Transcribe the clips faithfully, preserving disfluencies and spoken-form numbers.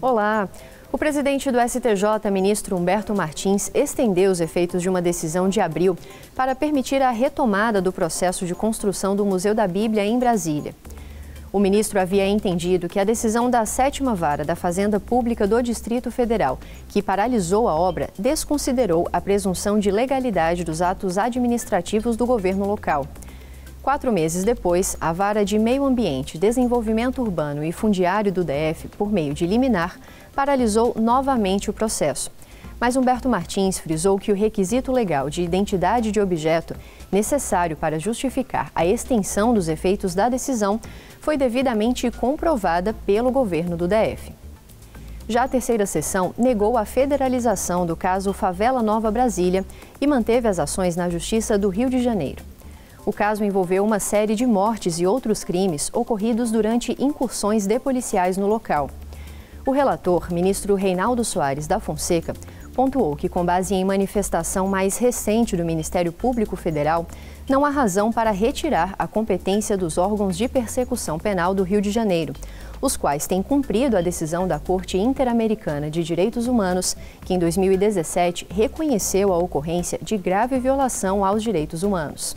Olá! O presidente do S T J, ministro Humberto Martins, estendeu os efeitos de uma decisão de abril para permitir a retomada do processo de construção do Museu da Bíblia em Brasília. O ministro havia entendido que a decisão da sétima vara da Fazenda Pública do Distrito Federal, que paralisou a obra, desconsiderou a presunção de legalidade dos atos administrativos do governo local. Quatro meses depois, a Vara de Meio Ambiente, Desenvolvimento Urbano e Fundiário do D F, por meio de liminar, paralisou novamente o processo. Mas Humberto Martins frisou que o requisito legal de identidade de objeto, necessário para justificar a extensão dos efeitos da decisão, foi devidamente comprovada pelo governo do D F. Já a terceira sessão negou a federalização do caso Favela Nova Brasília e manteve as ações na Justiça do Rio de Janeiro. O caso envolveu uma série de mortes e outros crimes ocorridos durante incursões de policiais no local. O relator, ministro Reinaldo Soares da Fonseca, pontuou que, com base em manifestação mais recente do Ministério Público Federal, não há razão para retirar a competência dos órgãos de persecução penal do Rio de Janeiro, os quais têm cumprido a decisão da Corte Interamericana de Direitos Humanos, que em dois mil e dezessete reconheceu a ocorrência de grave violação aos direitos humanos.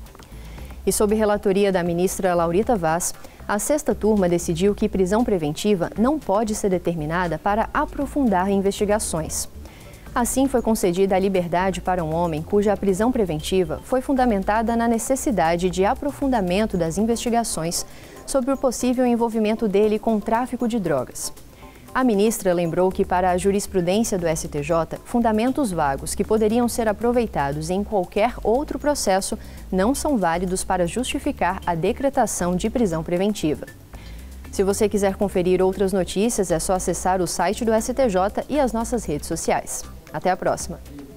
E sob relatoria da ministra Laurita Vaz, a sexta turma decidiu que prisão preventiva não pode ser determinada para aprofundar investigações. Assim, foi concedida a liberdade para um homem cuja prisão preventiva foi fundamentada na necessidade de aprofundamento das investigações sobre o possível envolvimento dele com o tráfico de drogas. A ministra lembrou que, para a jurisprudência do S T J, fundamentos vagos que poderiam ser aproveitados em qualquer outro processo não são válidos para justificar a decretação de prisão preventiva. Se você quiser conferir outras notícias, é só acessar o site do S T J e as nossas redes sociais. Até a próxima!